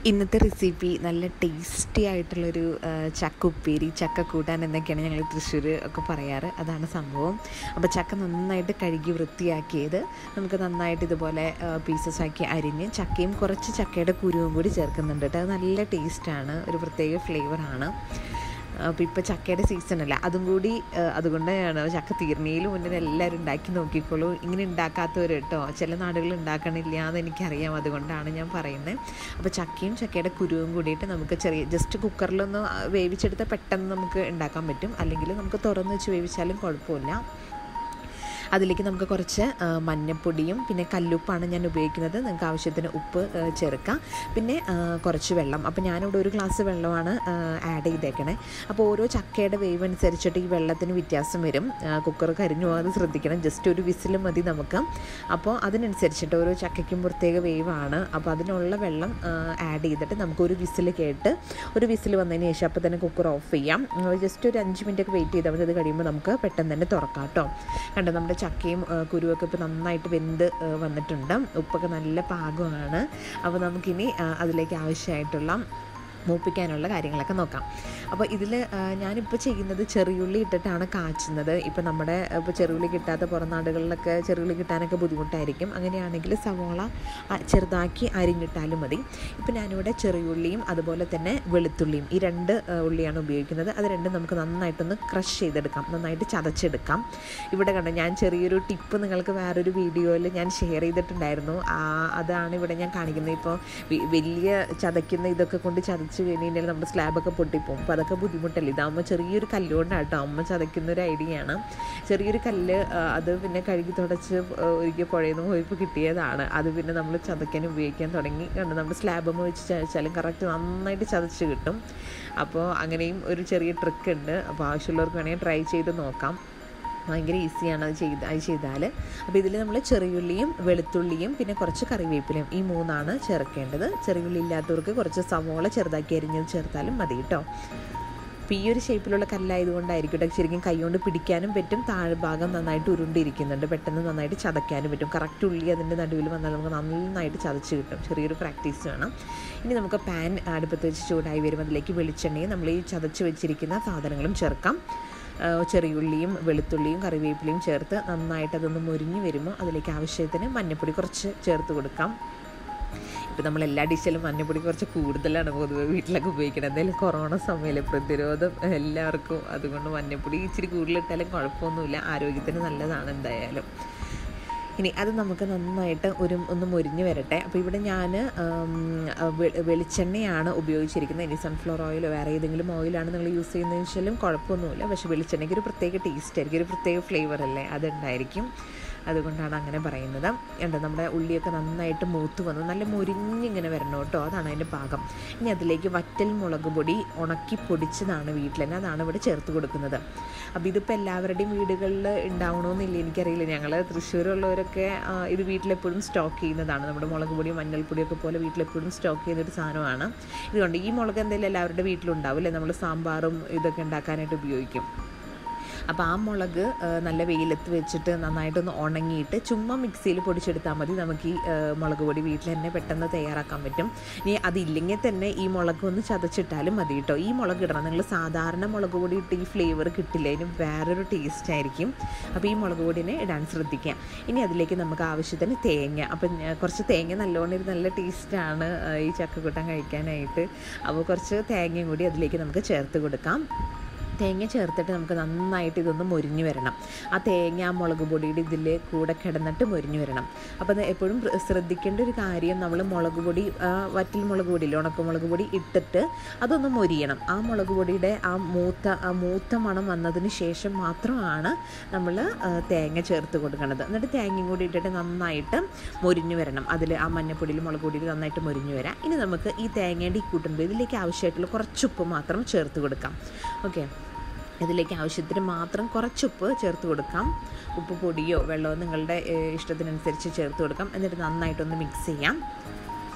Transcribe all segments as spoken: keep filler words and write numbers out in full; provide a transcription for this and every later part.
ഇന്നത്തെ റെസിപ്പി നല്ല ടേസ്റ്റി ആയിട്ടുള്ളൊരു ചക്ക ഉപ്പേരി, ചക്ക കൂട്ടാൻ എന്നൊക്കെയാണ് ഞങ്ങൾ തൃശ്ശൂർ ഒക്കെ പറയാറ്. അതാണ് സംഭവം. അപ്പോൾ ചക്ക നന്നായിട്ട് കഴുകി വൃത്തിയാക്കിയത് നമുക്ക് നന്നായിട്ട് ഇതുപോലെ പീസസ് ആക്കി അരിഞ്ഞ് ചക്കയും കുറച്ച് ചക്കയുടെ കുരുവും കൂടി ചേർക്കുന്നുണ്ട് കേട്ടോ. അത് നല്ല ടേസ്റ്റാണ്, ഒരു പ്രത്യേക ഫ്ലേവറാണ്. അപ്പോൾ ഇപ്പോൾ ചക്കയുടെ സീസണല്ല, അതും കൂടി അതുകൊണ്ടാണ് ചക്ക തീർന്നതിന് മുന്നേ എല്ലാവരും ഉണ്ടാക്കി നോക്കിക്കോളൂ. ഇങ്ങനെ ഉണ്ടാക്കാത്തവർ കേട്ടോ, ചില നാടുകളിൽ ഉണ്ടാക്കണില്ല എന്ന് എനിക്കറിയാം, അതുകൊണ്ടാണ് ഞാൻ പറയുന്നത്. അപ്പോൾ ചക്കയും ചക്കയുടെ കുരുവും കൂടിയിട്ട് നമുക്ക് ചെറിയ ജസ്റ്റ് കുക്കറിലൊന്ന് വേവിച്ചെടുത്താൽ പെട്ടെന്ന് നമുക്ക് ഉണ്ടാക്കാൻ പറ്റും. അല്ലെങ്കിൽ നമുക്ക് തുറന്ന് വെച്ച് വേവിച്ചാലും കുഴപ്പമില്ല. അതിലേക്ക് നമുക്ക് കുറച്ച് മഞ്ഞൾപ്പൊടിയും പിന്നെ കല്ലുപ്പാണ് ഞാൻ ഉപയോഗിക്കുന്നത്. നിങ്ങൾക്ക് ആവശ്യത്തിന് ഉപ്പ് ചേർക്കാം, പിന്നെ കുറച്ച് വെള്ളം. അപ്പോൾ ഞാനിവിടെ ഒരു ഗ്ലാസ് വെള്ളമാണ് ആഡ് ചെയ്തേക്കണേ. അപ്പോൾ ഓരോ ചക്കയുടെ വേവ് അനുസരിച്ചിട്ട് ഈ വെള്ളത്തിന് വ്യത്യാസം വരും. കുക്കർ കരിഞ്ഞു പോകാതെ ശ്രദ്ധിക്കണം. ജസ്റ്റ് ഒരു വിസിൽ മതി നമുക്ക്. അപ്പോൾ അതിനനുസരിച്ചിട്ട് ഓരോ ചക്കയ്ക്കും പ്രത്യേക വേവാണ്. അപ്പോൾ അതിനുള്ള വെള്ളം ആഡ് ചെയ്തിട്ട് നമുക്കൊരു വിസിൽ കേട്ട് ഒരു വിസിൽ വന്നതിന് ശേഷം അപ്പോൾ തന്നെ കുക്കർ ഓഫ് ചെയ്യാം. ജസ്റ്റ് ഒരു അഞ്ച് മിനിറ്റ് ഒക്കെ വെയിറ്റ് ചെയ്താൽ മതി. അത് കഴിയുമ്പോൾ നമുക്ക് പെട്ടെന്ന് തന്നെ തുറക്കാം കേട്ടോ. കണ്ടോ, നമ്മുടെ ചക്കയും കുരുവൊക്കെ ഇപ്പോൾ നന്നായിട്ട് വെന്ത് വന്നിട്ടുണ്ട്. ഉപ്പൊക്കെ നല്ല പാകമാണ്. അപ്പോൾ നമുക്കിനി അതിലേക്ക് ആവശ്യമായിട്ടുള്ള മൂപ്പിക്കാനുള്ള കാര്യങ്ങളൊക്കെ നോക്കാം. അപ്പോൾ ഇതിൽ ഞാനിപ്പോൾ ചെയ്യുന്നത് ചെറിയുള്ളി ഇട്ടിട്ടാണ് കാച്ചുന്നത്. ഇപ്പോൾ നമ്മുടെ ഇപ്പോൾ ചെറിയുള്ളി കിട്ടാത്ത പുറം നാടുകളിലൊക്കെ ചെറിയുള്ളി കിട്ടാനൊക്കെ ബുദ്ധിമുട്ടായിരിക്കും. അങ്ങനെയാണെങ്കിൽ സവോള ചെറുതാക്കി അരിഞ്ഞിട്ടാലും മതി. ഇപ്പോൾ ഞാനിവിടെ ചെറിയുള്ളിയും അതുപോലെ തന്നെ വെളുത്തുള്ളിയും ഈ രണ്ട് ഉള്ളിയാണ് ഉപയോഗിക്കുന്നത്. അത് രണ്ടും നമുക്ക് നന്നായിട്ടൊന്ന് ക്രഷ് ചെയ്തെടുക്കാം, നന്നായിട്ട് ചതച്ചെടുക്കാം. ഇവിടെ കണ്ടോ, ഞാൻ ചെറിയൊരു ടിപ്പ് നിങ്ങൾക്ക് വേറൊരു വീഡിയോയിൽ ഞാൻ ഷെയർ ചെയ്തിട്ടുണ്ടായിരുന്നു. അതാണ് ഇവിടെ ഞാൻ കാണിക്കുന്നത്. ഇപ്പോൾ വലിയ ചതയ്ക്കുന്ന ഇതൊക്കെ കൊണ്ട് ചതച്ച് കഴിഞ്ഞാൽ നമ്മുടെ സ്ലാബൊക്കെ പൊട്ടിപ്പോകും. അപ്പോൾ അതൊക്കെ ബുദ്ധിമുട്ടല്ലേ. ഇതാകുമ്പോൾ ചെറിയൊരു കല്ലുകൊണ്ടാണ് കേട്ടോ അമ്മ ചതയ്ക്കുന്നൊരു ഐഡിയയാണ്. ചെറിയൊരു കല്ല്, അത് പിന്നെ കഴുകി തുടച്ച് ഒരിക്കൽ പുഴയിൽ നിന്ന് പോയപ്പോൾ കിട്ടിയതാണ്. അത് പിന്നെ നമ്മൾ ചതയ്ക്കാൻ ഉപയോഗിക്കാൻ തുടങ്ങി. കണ്ട് നമ്മുടെ സ്ലാബമ്മ വെച്ച് ചതച്ചാലും കറക്റ്റ് നന്നായിട്ട് ചതച്ച് കിട്ടും. അപ്പോൾ അങ്ങനെയും ഒരു ചെറിയ ട്രിക്ക് ഉണ്ട്. അപ്പോൾ ആവശ്യമുള്ളവർക്ക് വേണമെങ്കിൽ ട്രൈ ചെയ്ത് നോക്കാം. ഭയങ്കര ഈസിയാണ് അത് ചെയ്ത് അത് ചെയ്താൽ. അപ്പോൾ ഇതിൽ നമ്മൾ ചെറിയുള്ളിയും വെളുത്തുള്ളിയും പിന്നെ കുറച്ച് കറിവേപ്പിലയും ഈ മൂന്നാണ് ചേർക്കേണ്ടത്. ചെറിയുള്ളി ഇല്ലാത്തവർക്ക് കുറച്ച് സവോള ചെറുതാക്കി അരിഞ്ഞത് ചേർത്താലും മതി കേട്ടോ. അപ്പോൾ ഈ ഒരു ഷേപ്പിലുള്ള കല്ലായതുകൊണ്ടായിരിക്കും കേട്ടോ ശരിക്കും കൈകൊണ്ട് പിടിക്കാനും പറ്റും. താഴെ ഭാഗം നന്നായിട്ട് ഉരുണ്ടിരിക്കുന്നുണ്ട്, പെട്ടെന്ന് നന്നായിട്ട് ചതയ്ക്കാനും പറ്റും. കറക്റ്റ് ഉള്ളി അതിൻ്റെ നടുവിൽ വന്നാൽ നമുക്ക് നന്നായിട്ട് ചതച്ച് കിട്ടും. ചെറിയൊരു പ്രാക്ടീസ് വേണം. ഇനി നമുക്ക് പാൻ അടുപ്പത്ത് വെച്ച് ചൂടായി വരുമ്പോൾ അതിലേക്ക് വെളിച്ചെണ്ണയും നമ്മൾ ഈ ചതച്ച് വെച്ചിരിക്കുന്ന സാധനങ്ങളും ചേർക്കാം. ചെറിയുള്ളിയും വെളുത്തുള്ളിയും കറിവേപ്പിലയും ചേർത്ത് നന്നായിട്ട് അതൊന്ന് മുരിഞ്ഞ് വരുമ്പോൾ അതിലേക്ക് ആവശ്യത്തിന് മഞ്ഞൾപ്പൊടി കുറച്ച് ചേർത്ത് കൊടുക്കാം. ഇപ്പോൾ നമ്മൾ എല്ലാ ഡിഷിലും മഞ്ഞൾപ്പൊടി കുറച്ച് കൂടുതലാണ് പൊതുവെ വീട്ടിലൊക്കെ ഉപയോഗിക്കുന്നത്. എന്തായാലും കൊറോണ സമയമല്ലേ, പ്രതിരോധം എല്ലാവർക്കും, അതുകൊണ്ട് മഞ്ഞൾപ്പൊടി ഇച്ചിരി കൂടുതലിട്ടാലും കുഴപ്പമൊന്നുമില്ല, ആരോഗ്യത്തിന് നല്ലതാണ് എന്തായാലും. ഇനി അത് നമുക്ക് നന്നായിട്ട് ഒരു ഒന്ന് മൊരിഞ്ഞ് വരട്ടെ. അപ്പോൾ ഇവിടെ ഞാൻ വെളിച്ചെണ്ണയാണ് ഉപയോഗിച്ചിരിക്കുന്നത്. ഇനി സൺഫ്ലവർ ഓയിലോ വേറെ ഏതെങ്കിലും ഓയിലാണ് നിങ്ങൾ യൂസ് ചെയ്യുന്നതെന്ന് വെച്ചാലും കുഴപ്പമൊന്നുമില്ല. പക്ഷേ വെളിച്ചെണ്ണയ്ക്ക് ഒരു പ്രത്യേക ടേസ്റ്റ് ആയിരിക്കും, ഒരു പ്രത്യേക ഫ്ലേവർ അല്ലേ, അതുണ്ടായിരിക്കും. അതുകൊണ്ടാണ് അങ്ങനെ പറയുന്നത്. ഉണ്ട്, നമ്മുടെ ഉള്ളിയൊക്കെ നന്നായിട്ട് മൂത്ത് വന്നു നല്ല മൊരിഞ്ഞിങ്ങനെ വരണം കേട്ടോ. അതാണ് അതിൻ്റെ പാകം. ഇനി അതിലേക്ക് വറ്റൽ മുളക് പൊടി ഉണക്കി പൊടിച്ചതാണ് വീട്ടിൽ തന്നെ, അതാണ് ഇവിടെ ചേർത്ത് കൊടുക്കുന്നത്. അപ്പോൾ ഇതിപ്പോൾ എല്ലാവരുടെയും വീടുകളിൽ ഉണ്ടാവണമെന്നില്ല, എനിക്കറിയില്ല. ഞങ്ങൾ തൃശ്ശൂരുള്ളവരൊക്കെ ഇത് വീട്ടിലെപ്പോഴും സ്റ്റോക്ക് ചെയ്യുന്നതാണ്. നമ്മുടെ മുളക് പൊടിയും മഞ്ഞൾപ്പൊടിയൊക്കെ പോലെ വീട്ടിലെപ്പോഴും സ്റ്റോക്ക് ചെയ്യുന്നൊരു സാധനമാണ്. ഇതുകൊണ്ട് ഈ മുളക് എന്തായാലും എല്ലാവരുടെ വീട്ടിലുണ്ടാവും അല്ലേ, നമ്മൾ സാമ്പാറും ഇതൊക്കെ ഉണ്ടാക്കാനായിട്ട് ഉപയോഗിക്കും. അപ്പോൾ ആ മുളക് നല്ല വെയിലത്ത് വെച്ചിട്ട് നന്നായിട്ടൊന്ന് ഉണങ്ങിയിട്ട് ചുമ്മാ മിക്സിയിൽ പൊടിച്ചെടുത്താൽ മതി. നമുക്ക് ഈ മുളക് പൊടി വീട്ടിൽ തന്നെ പെട്ടെന്ന് തയ്യാറാക്കാൻ പറ്റും. ഇനി അതില്ലെങ്കിൽ തന്നെ ഈ മുളക് ഒന്ന് ചതച്ചിട്ടാലും മതി കേട്ടോ. ഈ മുളക് ഇടണം, നിങ്ങൾ സാധാരണ മുളക് പൊടി ഇട്ട് ഈ ഫ്ലേവർ കിട്ടില്ല, അതിന് വേറൊരു ടേസ്റ്റ് ആയിരിക്കും. അപ്പോൾ ഈ മുളക് പൊടിനെ ഇടാൻ ശ്രദ്ധിക്കുക. ഇനി അതിലേക്ക് നമുക്ക് ആവശ്യത്തിന് തേങ്ങ, അപ്പം കുറച്ച് തേങ്ങ നല്ലോണം ഒരു നല്ല ടേസ്റ്റാണ് ഈ ചക്കക്കൂട്ടാൻ കഴിക്കാനായിട്ട്. അപ്പോൾ കുറച്ച് തേങ്ങയും കൂടി അതിലേക്ക് നമുക്ക് ചേർത്ത് കൊടുക്കാം. തേങ്ങ ചേർത്തിട്ട് നമുക്ക് നന്നായിട്ട് ഇതൊന്ന് മൊരിഞ്ഞ് വരണം. ആ തേങ്ങ ആ മുളക് പൊടിയുടെ ഇതിൽ കൂടെ കിടന്നിട്ട് മൊരിഞ്ഞ് വരണം. അപ്പോൾ എപ്പോഴും ശ്രദ്ധിക്കേണ്ട ഒരു കാര്യം, നമ്മൾ മുളക് പൊടി വറ്റൽ മുളക് പൊടിയില്ല, ഉണക്കമുളക് പൊടി ഇട്ടിട്ട് അതൊന്ന് മൊരിയണം. ആ മുളക് പൊടിയുടെ ആ മൂത്ത ആ മൂത്ത മണം വന്നതിന് ശേഷം മാത്രമാണ് നമ്മൾ തേങ്ങ ചേർത്ത് കൊടുക്കുന്നത്. എന്നിട്ട് തേങ്ങയും കൂടി ഇട്ടിട്ട് നന്നായിട്ട് മൊരിഞ്ഞ് വരണം. അതിൽ ആ മഞ്ഞപ്പൊടിയിൽ മുളക് പൊടിയിൽ നന്നായിട്ട് മൊരിഞ്ഞ് വരാം. ഇനി നമുക്ക് ഈ തേങ്ങയുടെ ഈ കൂട്ടുമ്പോൾ ഇതിലേക്ക് ആവശ്യമായിട്ടുള്ള കുറച്ച് ഉപ്പ് മാത്രം ചേർത്ത് കൊടുക്കാം. ഓക്കെ, ഇതിലേക്ക് ആവശ്യത്തിന് മാത്രം കുറച്ചുപ്പ് ചേർത്ത് കൊടുക്കാം. ഉപ്പ് പൊടിയോ വെള്ളമോ നിങ്ങളുടെ ഇഷ്ടത്തിനനുസരിച്ച് ചേർത്ത് കൊടുക്കാം. എന്നിട്ട് നന്നായിട്ടൊന്ന് മിക്സ് ചെയ്യാം.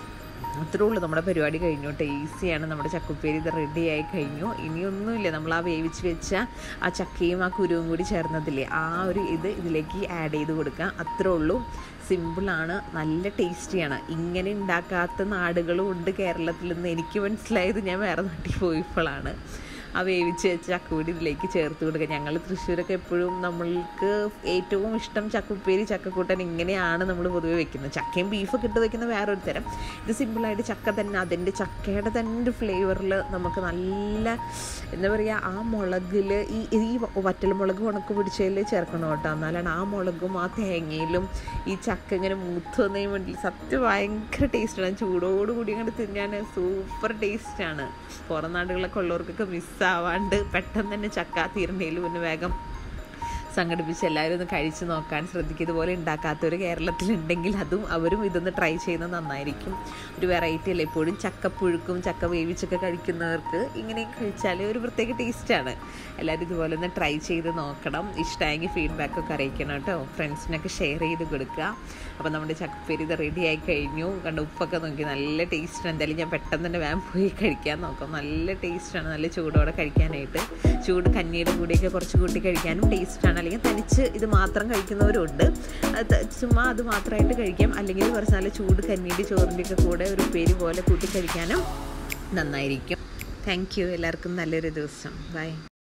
അത്രേ ഉള്ളൂ, നമ്മുടെ പരിപാടി കഴിഞ്ഞു. ടേസ്റ്റിയാണ് നമ്മുടെ ചക്കുപ്പേരി, ഇത് റെഡിയായി കഴിഞ്ഞു. ഇനിയൊന്നുമില്ല, നമ്മൾ ആ വേവിച്ച് വെച്ച ആ ചക്കയും ആ കുരുവും കൂടി ചേർന്നതില്ലേ, ആ ഒരു ഇത് ഇതിലേക്ക് ആഡ് ചെയ്ത് കൊടുക്കുക. അത്രേ ഉള്ളൂ, സിമ്പിളാണ്, നല്ല ടേസ്റ്റിയാണ്. ഇങ്ങനെ ഉണ്ടാക്കാത്ത നാടുകളും ഉണ്ട് കേരളത്തിൽ നിന്ന് എനിക്ക് മനസ്സിലായത് ഞാൻ വേറെ നാട്ടിൽ പോയപ്പോഴാണ്. ആ വേവിച്ച് വെച്ച ചക്കപ്പൊടി ഇതിലേക്ക് ചേർത്ത് കൊടുക്കുക. ഞങ്ങൾ തൃശ്ശൂരൊക്കെ എപ്പോഴും നമ്മൾക്ക് ഏറ്റവും ഇഷ്ടം ചക്കുപ്പേരി ചക്കക്കൂട്ടൻ ഇങ്ങനെയാണ് നമ്മൾ പൊതുവെ വെക്കുന്നത്. ചക്കയും ബീഫൊക്കെ ഇട്ട് വെക്കുന്ന വേറൊരു തരം. ഇത് സിമ്പിളായിട്ട് ചക്ക തന്നെ അതിൻ്റെ ചക്കയുടെ തന്നെ ഫ്ലേവറിൽ നമുക്ക് നല്ല എന്താ പറയുക, ആ മുളകിൽ ഈ ഈ വറ്റൽ മുളക് ഉണക്ക് പിടിച്ചതിൽ ചേർക്കണം കേട്ടോ. എന്നാലാണ് ആ മുളകും ആ തേങ്ങയിലും ഈ ചക്ക ഇങ്ങനെ മൂത്ത് വന്നതിന് വേണ്ടി സത്യം ഭയങ്കര ടേസ്റ്റാണ്. ചൂടോടുകൂടി ഇങ്ങോട്ട് തിന്നാൻ സൂപ്പർ ടേസ്റ്റാണ്. പുറം നാടുകളിലൊക്കെ ഉള്ളവർക്കൊക്കെ മിസ്സാവാണ്ട് പെട്ടെന്ന് തന്നെ ചക്ക തീരണയിൽ പിന്നെ വേഗം സംഘടിപ്പിച്ച് എല്ലാവരും ഒന്ന് കഴിച്ച് നോക്കാൻ ശ്രദ്ധിക്കുക. ഇതുപോലെ ഉണ്ടാക്കാത്തവർ കേരളത്തിലുണ്ടെങ്കിൽ അതും അവരും ഇതൊന്ന് ട്രൈ ചെയ്യുന്നത് നന്നായിരിക്കും. ഒരു വെറൈറ്റി അല്ലേ, എപ്പോഴും ചക്കപ്പുഴുക്കും ചക്ക വേവിച്ചൊക്കെ കഴിക്കുന്നവർക്ക് ഇങ്ങനെ കഴിച്ചാൽ ഒരു പ്രത്യേക ടേസ്റ്റാണ്. എല്ലാവരും ഇതുപോലെ ഒന്ന് ട്രൈ ചെയ്ത് നോക്കണം. ഇഷ്ടമായെങ്കിൽ ഫീഡ്ബാക്കൊക്കെ അറിയിക്കണം കേട്ടോ. ഫ്രണ്ട്സിനൊക്കെ ഷെയർ ചെയ്ത് കൊടുക്കുക. അപ്പോൾ നമ്മുടെ ചക്കപ്പേരി ഇത് റെഡി ആയി കഴിഞ്ഞു. കണ്ട ഉപ്പൊക്കെ നോക്കി നല്ല ടേസ്റ്റാണ്. എന്തായാലും ഞാൻ പെട്ടെന്ന് തന്നെ വേഗം പോയി കഴിക്കാൻ നോക്കാം. നല്ല ടേസ്റ്റാണ്, നല്ല ചൂടോടെ കഴിക്കാനായിട്ട്. ചൂട് കഞ്ഞിയുടെ കൂടെയൊക്കെ കുറച്ച് കൂട്ടി കഴിക്കാനും ടേസ്റ്റാണ്. അല്ലെങ്കിൽ തനിച്ച് ഇത് മാത്രം കഴിക്കുന്നവരും ഉണ്ട്. ചുമ്മാ അത് മാത്രമായിട്ട് കഴിക്കാം. അല്ലെങ്കിൽ കുറച്ച് നല്ല ചൂട് കഞ്ഞിയുടെ ചോറിൻ്റെയൊക്കെ കൂടെ ഒരു ഉപ്പേരി പോലെ കൂട്ടി കഴിക്കാനും നന്നായിരിക്കും. Thank you. എല്ലാവർക്കും നല്ലൊരു ദിവസം. ബൈ.